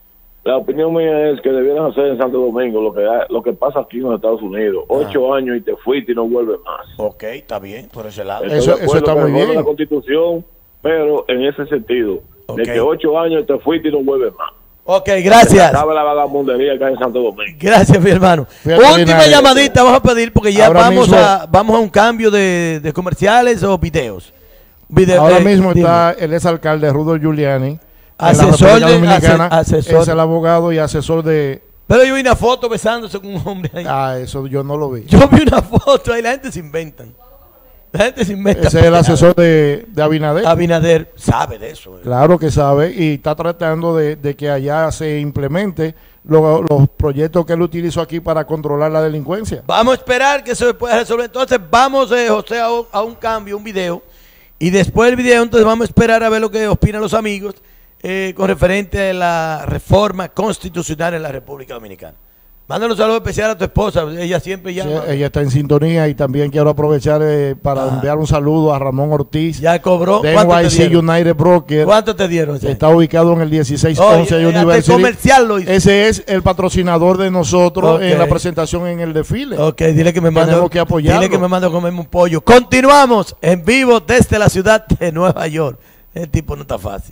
La opinión mía es que debieran hacer en Santo Domingo lo que lo que pasa aquí en los Estados Unidos. Ah. Ocho años y te fuiste y no vuelves más. Ok, está bien, por ese lado. Eso, eso está muy bien. La Constitución, pero en ese sentido, okay. de que ocho años y te fuiste y no vuelves más. Ok, gracias. Sabe la vagabundería que hay en Santo Domingo. Gracias, mi hermano. Última llamadita vamos a pedir porque ya vamos mismo, a vamos a un cambio de, de comerciales o videos. Video, ahora eh, mismo dime. está el exalcalde Rudo Giuliani, asesor de, Dominicana, asesor. es el abogado y asesor de... Pero yo vi una foto besándose con un hombre ahí. Ah, eso yo no lo vi. Yo vi una foto ahí, la gente se inventan. La gente se inventa. Ese es el asesor de, de Abinader. Abinader sabe de eso. Eh. Claro que sabe y está tratando de, de que allá se implemente lo, los proyectos que él utilizó aquí para controlar la delincuencia. Vamos a esperar que se pueda resolver. Entonces vamos, eh, José, a un, a un cambio, un video. Y después del video, entonces vamos a esperar a ver lo que opinan los amigos. eh, con referente a la reforma constitucional en la República Dominicana. Mándale un saludo especial a tu esposa, ella siempre llama. Sí, ella está en sintonía y también quiero aprovechar eh, para ah. enviar un saludo a Ramón Ortiz. Ya cobró. De N Y C United Broker. ¿Cuánto te dieron? Sí? Está ubicado en el dieciséis once oh, University. Comercial lo hizo. Ese es el patrocinador de nosotros okay. en la presentación en el desfile. Ok, dile que me manda. Tenemos que apoyarlo. Dile que me manda a comerme un pollo. Continuamos en vivo desde la ciudad de Nueva York. El tipo no está fácil.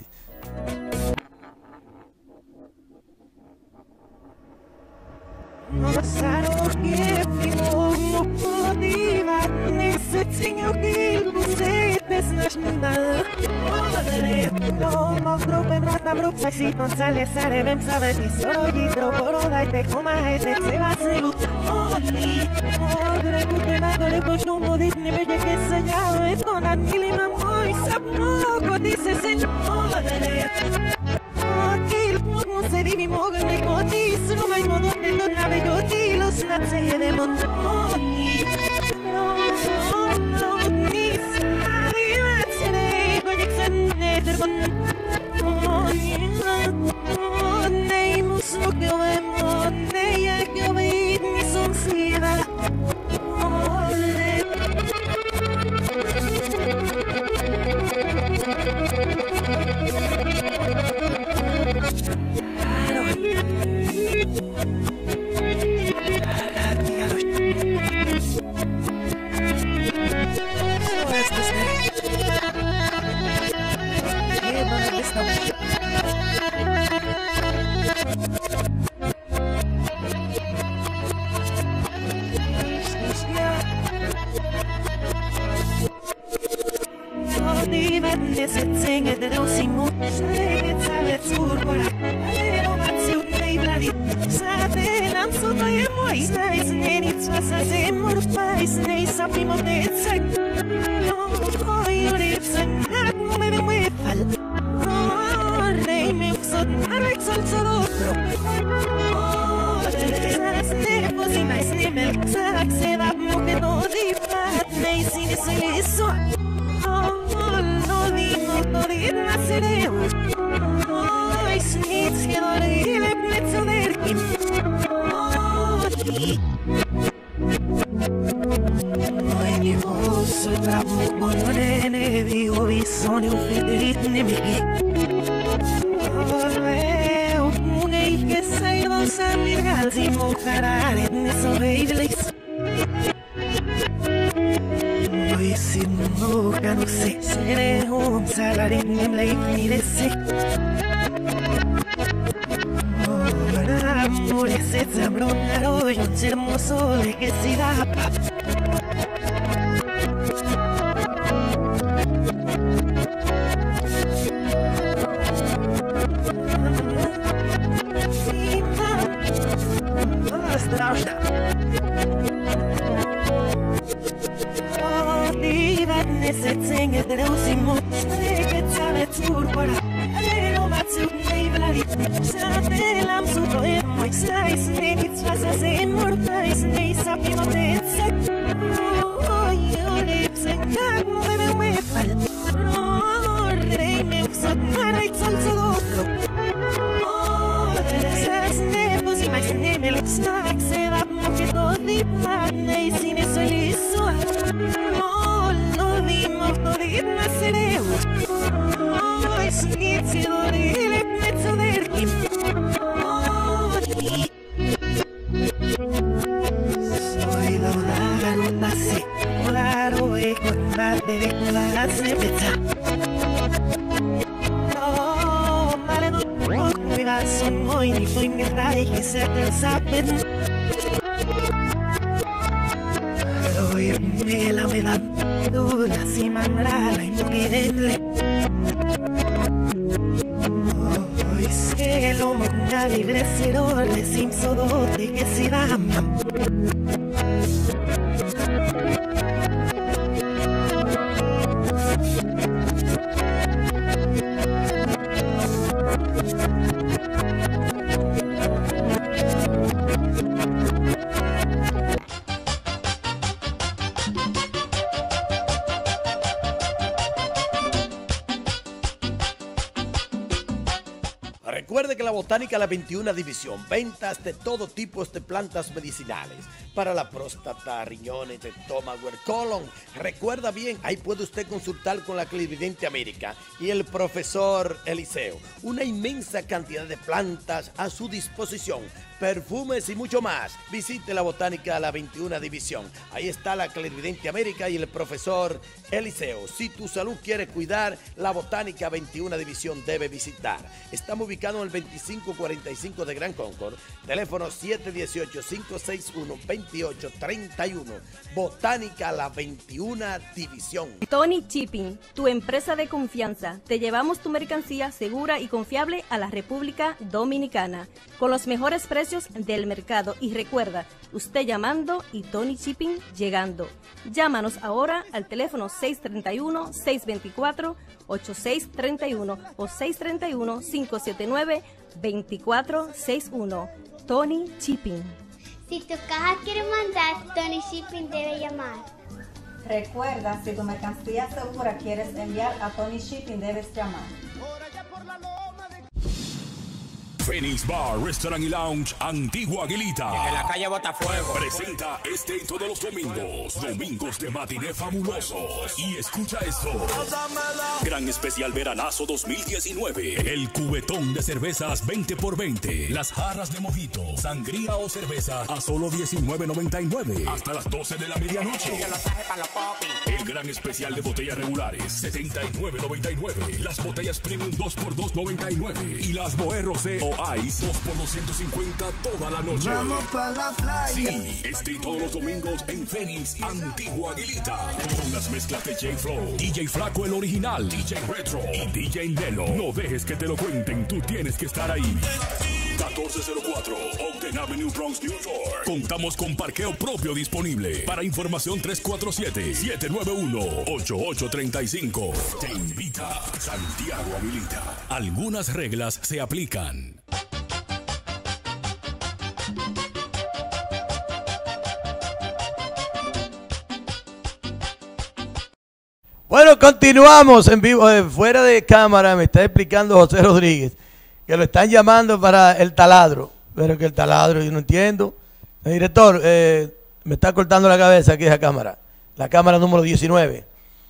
No sarò che fino potiva ne se tinha que você desnas mal no mo trope brata brutta si non sale sare vem sabe ti solo dietro poro dai te come te se va se lu ogni ogre tutte ma dole posto mo dit ne vede che segnalo e con anili ma moi sapno co disse se il non se vivi mogen ne coti sono mai modo che non avevo ti lo snazze de montoni no no ni sari matsene con exenne der montoni nei muso che ove nei a che ove mi son sida Divenne setzinge der Osimut, Schneegetz alle Zurbora, Alero Matziut Neivlari, Sate Lanzo Doye Mois, Neis Nenitz Wasser Semur, Pais Neis Apimo Netzek, Oi Uritzen, Nagmo me Wefal, Rei me Uxot, Arek Solzorotro, Sas Nepos y Nais Nemel, Sac Sedap Mokedodi, Pat Neis Inisoliso, Torina sereu Oi, snitz che dorire mezzo derkim Oi, mi vosso tramo buonone vivo visone un fedelit nemici Oi, un ei che sei non sa mi ragazzi mo carare ne so veidlis Oi, si no cano se sere un salari nem lei finiresse Ora amore se zambronna roi un cermo sole che si dà Straszna Divenne setzinge der Osimut, Schneegetz alle Zurbora, Alero Matziut Neivlari, Sate Lamsu Doye Mois, Neis Nenitz Wasser Semur, Pais Neis Apimo Netzek, Oi, Olipsen, Nagmo me Wefal, Rei me Uxot, Arek Solzorotro, Sas Nepos y Mais Nemel, Snack Sedap Mokedodi, Pat Neis Inisoliso, Torina sereu Oi, snitz che dorire mezzo derkim Soy da una nasi Claro e con mate de cola se pezza No, male no Mi va son moi ni fui mi rai che se te sapen Oi, me la me da Dura si mandrala y no quererle Hoy se lo monga libre serole Sim sodote que si dama Recuerde que la Botánica La veintiuna División, ventas de todo tipo de plantas medicinales para la próstata, riñones, estómago, el colon. Recuerda bien, ahí puede usted consultar con la Clarividente América y el profesor Eliseo. Una inmensa cantidad de plantas a su disposición, perfumes y mucho más. Visite la Botánica La veintiuna División. Ahí está la Clarividente América y el profesor Eliseo. Si tu salud quiere cuidar, la Botánica veintiuna División debe visitar. Estamos ubicados en el veinticinco cuarenta y cinco de Gran Concord. Teléfono siete uno ocho, cinco seis uno, dos ocho tres uno. Botánica La veintiuna División. Tony Shipping, tu empresa de confianza. Te llevamos tu mercancía segura y confiable a la República Dominicana con los mejores precios del mercado. Y recuerda, usted llamando y Tony Shipping llegando. Llámanos ahora al teléfono seis tres uno, seis dos cuatro, ocho seis tres uno o seis tres uno, cinco siete nueve, dos cuatro seis uno. Tony Shipping. Si tu caja quiere mandar, Tony Shipping debe llamar. Recuerda, si tu mercancía segura quieres enviar a Tony Shipping, debes llamar. Phoenix Bar, Restaurant y Lounge, Antigua Aguilita. En la calle Botafuego. Presenta este y todos los domingos. Domingos de matiné fabulosos. Y escucha esto. Gran especial veranazo dos mil diecinueve. El cubetón de cervezas veinte por veinte. Las jarras de mojito, sangría o cerveza a solo diecinueve noventa y nueve. Hasta las doce de la medianoche. El gran especial de botellas regulares, setenta y nueve noventa y nueve. Las botellas premium dos por dos noventa y nueve. Y las Moe Rosé o Ice dos por doscientos cincuenta toda la noche. Vamos pa' la playa. Sí, este y todos los domingos en Phoenix, Antigua Aguilita. Con las mezclas de J Flow, D J Flaco el original, D J Retro y D J Nelo. No dejes que te lo cuenten, tú tienes que estar ahí. catorce cero cuatro Ogden Avenue, Bronx, New York. Contamos con parqueo propio disponible. Para información tres cuatro siete, siete nueve uno, ocho ocho tres cinco. Te invita Santiago Aguilita. Algunas reglas se aplican. Bueno, continuamos en vivo, eh, fuera de cámara. Me está explicando José Rodríguez que lo están llamando para el taladro, pero que el taladro yo no entiendo. El director, eh, me está cortando la cabeza aquí esa cámara, la cámara número diecinueve.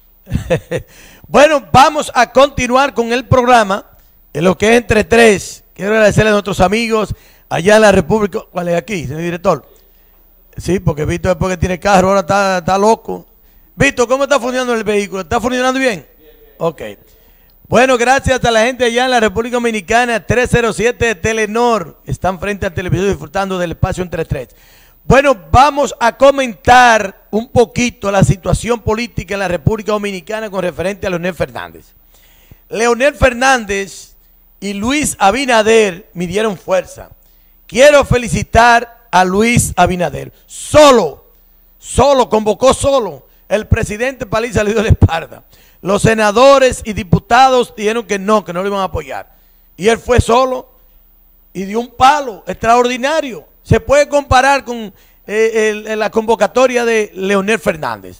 Bueno, vamos a continuar con el programa, en lo que es entre tres. Quiero agradecerle a nuestros amigos allá en la República. ¿Cuál es aquí, señor director? Sí, porque Víctor después que tiene carro ahora está, está loco. Víctor, ¿cómo está funcionando el vehículo? ¿Está funcionando bien? Ok. Bueno, gracias a la gente allá en la República Dominicana, tres cero siete de Telenor. Están frente al televisor disfrutando del espacio entre tres. Bueno, vamos a comentar un poquito la situación política en la República Dominicana con referente a Leonel Fernández. Leonel Fernández y Luis Abinader midieron fuerza. Quiero felicitar a Luis Abinader. Solo, solo, convocó solo. El presidente Paliza le dio la espalda. Los senadores y diputados dijeron que no, que no lo iban a apoyar. Y él fue solo y dio un palo extraordinario. Se puede comparar con eh, el, el, la convocatoria de Leonel Fernández.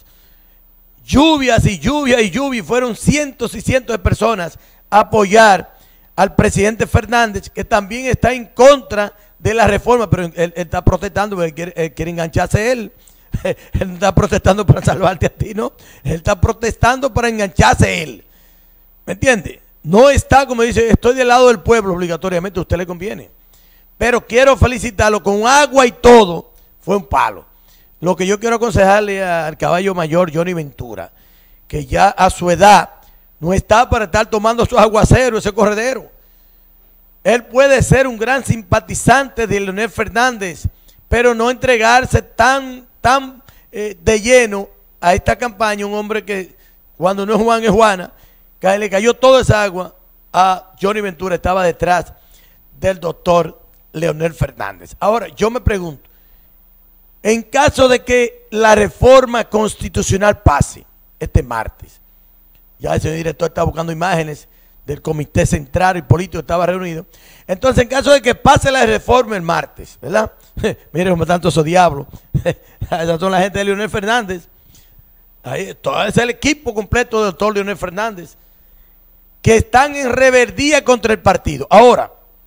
Lluvias y lluvias y lluvias. Fueron cientos y cientos de personas a apoyar al presidente Fernández, que también está en contra de la reforma, pero él, él está protestando porque él quiere, él quiere engancharse él. Él no está protestando para salvarte a ti, ¿no? Él está protestando para engancharse él. ¿Me entiende? No está, como dice, estoy del lado del pueblo obligatoriamente, a usted le conviene. Pero quiero felicitarlo con agua y todo. Fue un palo. Lo que yo quiero aconsejarle al caballo mayor Johnny Ventura, que ya a su edad no está para estar tomando sus aguaceros, ese corredero. Él puede ser un gran simpatizante de Leonel Fernández, pero no entregarse tan tan eh, de lleno a esta campaña. Un hombre que cuando no es Juan es Juana, que le cayó toda esa agua a Johnny Ventura, estaba detrás del doctor Leonel Fernández. Ahora yo me pregunto, en caso de que la reforma constitucional pase este martes, ya el señor director está buscando imágenes del comité central y político, estaba reunido. Entonces, en caso de que pase la reforma el martes, ¿verdad? Miren cómo están todos esos diablos. Esas son la gente de Leonel Fernández. Ahí, todo ese es el equipo completo del doctor Leonel Fernández, que están en reverdía contra el partido. Ahora,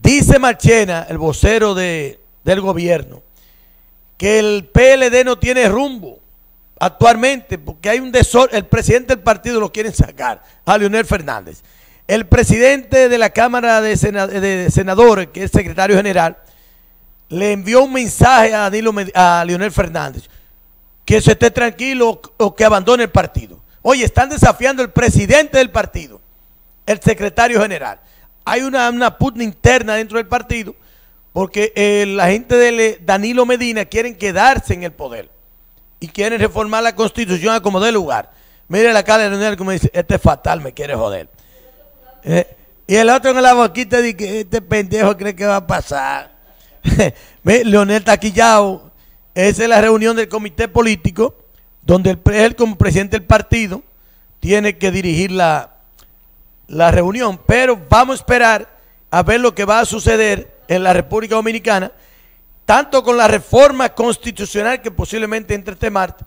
Dice Marchena, el vocero de, del gobierno, que el P L D no tiene rumbo actualmente, porque hay un desorden. El presidente del partido lo quieren sacar, a Leonel Fernández. El presidente de la Cámara de, Sena, de Senadores, que es secretario general, le envió un mensaje a, Danilo, a Leonel Fernández, que se esté tranquilo o que abandone el partido. Oye, están desafiando al presidente del partido, el secretario general. Hay una, una pugna interna dentro del partido, porque eh, la gente de Danilo Medina quieren quedarse en el poder y quieren reformar la constitución a como dé lugar. Mire la cara de Leonel como dice, este es fatal, me quiere joder. Eh, y el otro en la boquita dice que este pendejo cree que va a pasar. Leonel Taquillao, esa es la reunión del comité político, donde el, él como presidente del partido tiene que dirigir la, la reunión. Pero vamos a esperar a ver lo que va a suceder en la República Dominicana, tanto con la reforma constitucional que posiblemente entre este martes,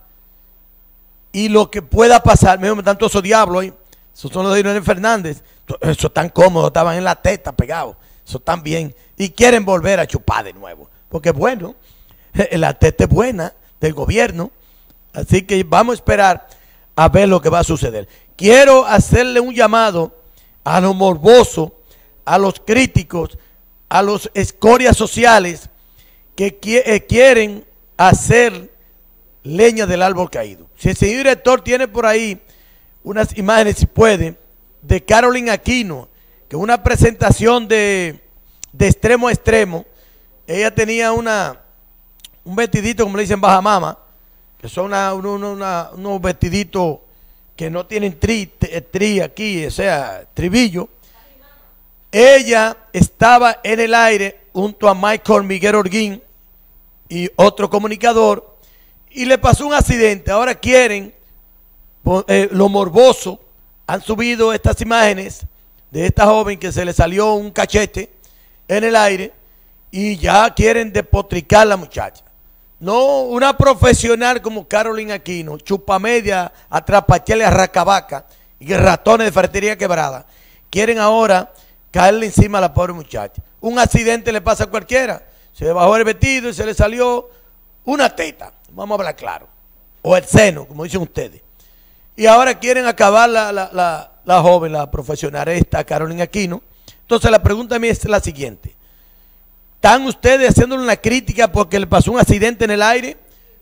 y lo que pueda pasar. Me tanto esos diablos ahí, esos son los de Leonel Fernández, eso están cómodos, estaban en la teta pegados, eso están bien, y quieren volver a chupar de nuevo, porque bueno, la teta es buena del gobierno, así que vamos a esperar a ver lo que va a suceder. Quiero hacerle un llamado a los morbosos, a los críticos, a los escorias sociales que qui- quieren hacer leña del árbol caído. Si el señor director tiene por ahí unas imágenes, si puede, de Carolyn Aquino, que una presentación de, de extremo a extremo, ella tenía una un vestidito, como le dicen baja mama, que son una, una, una, unos vestiditos que no tienen tri, tri aquí, o sea, tribillo. Ella estaba en el aire junto a Michael Miguel Orguín y otro comunicador, y le pasó un accidente. Ahora quieren, eh, lo morboso, han subido estas imágenes de esta joven que se le salió un cachete en el aire y ya quieren despotricar a la muchacha. No, una profesional como Carolyn Aquino, chupamedia, atrapachele a racabaca y ratones de ferretería quebrada, quieren ahora caerle encima a la pobre muchacha. Un accidente le pasa a cualquiera, se bajó el vestido y se le salió una teta, vamos a hablar claro, o el seno, como dicen ustedes. Y ahora quieren acabar la, la, la, la joven, la profesional esta, Carolyn Aquino. Entonces la pregunta a mí es la siguiente: ¿están ustedes haciéndole una crítica porque le pasó un accidente en el aire?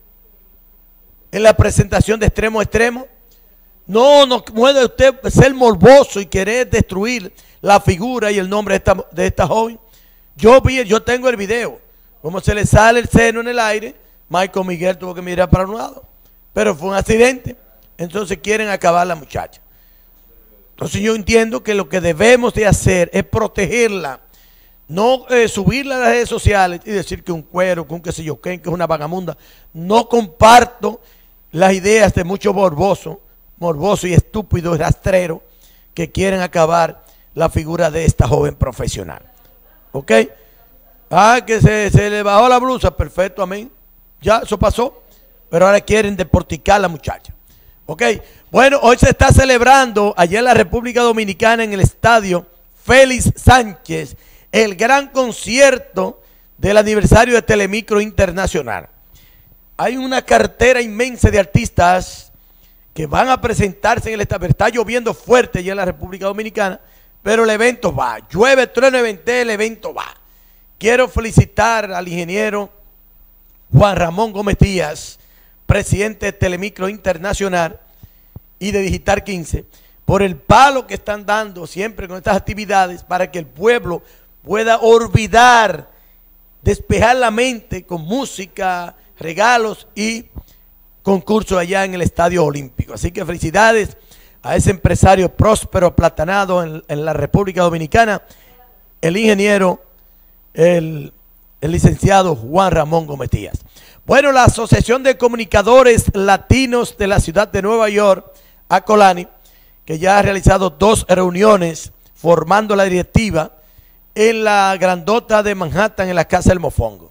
En la presentación de extremo a extremo. No, no puede usted ser morboso y querer destruir la figura y el nombre de esta, de esta joven. Yo vi, yo tengo el video, como se le sale el seno en el aire. Michael Miguel tuvo que mirar para un lado, pero fue un accidente. Entonces quieren acabar a la muchacha. Entonces yo entiendo que lo que debemos de hacer es protegerla. No eh, subirla a las redes sociales y decir que un cuero, que un qué sé yo qué, que es una vagamunda. No comparto las ideas de muchos morbosos, morbosos y estúpidos y rastreros que quieren acabar la figura de esta joven profesional. ¿Ok? Ah, que se, se le bajó la blusa, perfecto, amén. Ya, eso pasó. Pero ahora quieren deporticar a la muchacha. ¿Ok? Bueno, hoy se está celebrando allá en la República Dominicana, en el estadio Félix Sánchez, el gran concierto del aniversario de Telemicro Internacional. Hay una cartera inmensa de artistas que van a presentarse en el estadio. Está lloviendo fuerte allá en la República Dominicana, pero el evento va. Llueve, trueno, venté, el evento va. Quiero felicitar al ingeniero Juan Ramón Gómez Díaz, presidente de Telemicro Internacional y de Digital quince, por el palo que están dando siempre con estas actividades para que el pueblo pueda olvidar, despejar la mente con música, regalos y concursos allá en el Estadio Olímpico. Así que felicidades a ese empresario próspero, aplatanado en, en la República Dominicana, el ingeniero, el, el licenciado Juan Ramón Gómez Díaz. Bueno, la Asociación de Comunicadores Latinos de la ciudad de Nueva York, ACOLANI, que ya ha realizado dos reuniones formando la directiva en la grandota de Manhattan, en la Casa del Mofongo.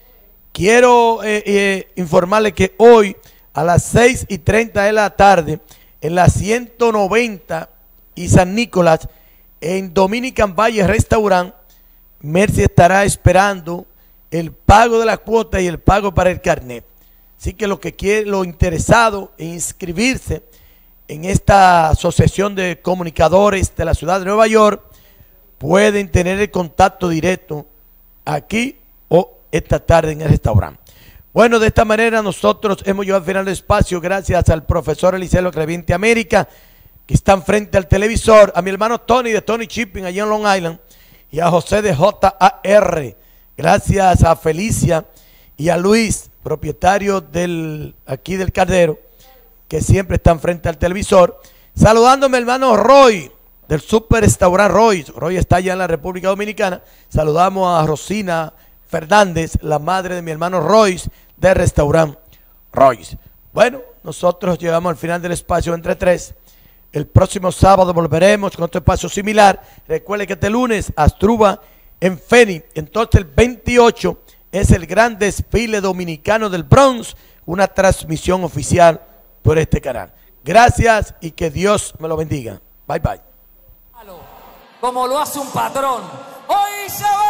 Quiero eh, eh, informarle que hoy a las seis y treinta de la tarde, en la ciento noventa y San Nicolás, en Dominican Valle Restaurant, Mercy estará esperando el pago de la cuota y el pago para el carnet. Así que lo que quiere, lo interesado en inscribirse en esta asociación de comunicadores de la ciudad de Nueva York pueden tener el contacto directo aquí o esta tarde en el restaurante. Bueno, de esta manera nosotros hemos llegado al final del espacio gracias al profesor Eliseo Clemente América, que están frente al televisor, a mi hermano Tony de Tony Shipping allá en Long Island y a José de J A R. Gracias a Felicia y a Luis, propietario del aquí del Cardero, que siempre están frente al televisor. Saludándome hermano Roy, del Super Restaurant Roy. Roy está allá en la República Dominicana. Saludamos a Rosina Fernández, la madre de mi hermano Royce, del Restaurant Royce. Bueno, nosotros llegamos al final del espacio entre tres. El próximo sábado volveremos con otro espacio similar. Recuerde que este lunes Astruba en Feni. Entonces el veintiocho es el gran desfile dominicano del Bronx. Una transmisión oficial por este canal. Gracias y que Dios me lo bendiga. Bye bye. Como lo hace un patrón. Hoy se ve.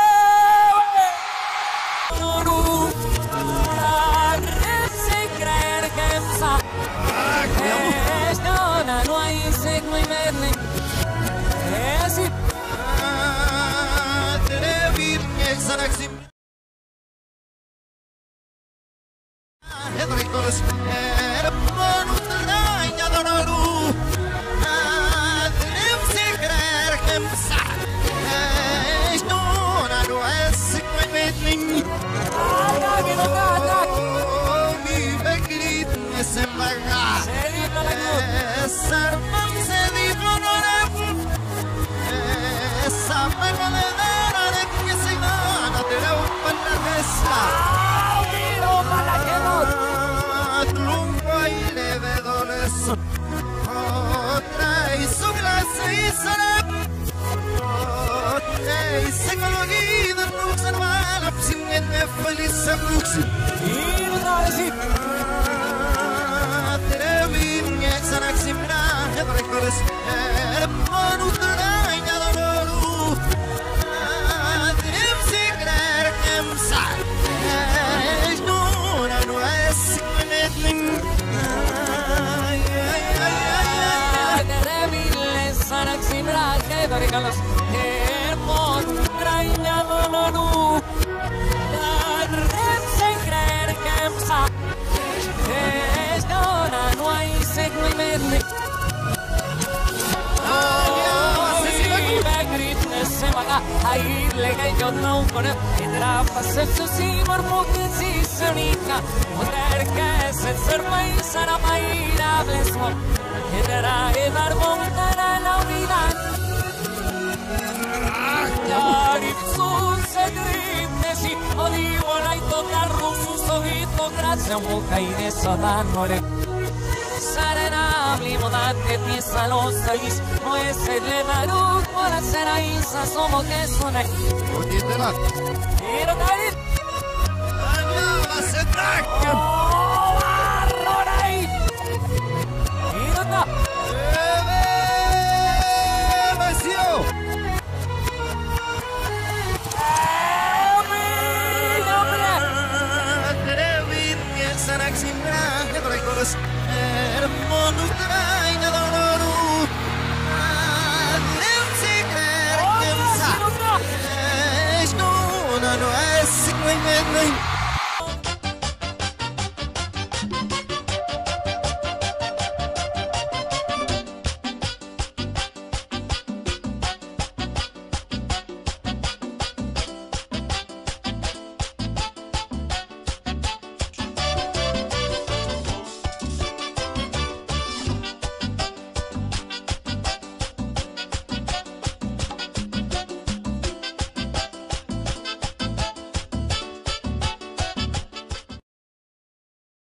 Somos que suene. Quiero caer.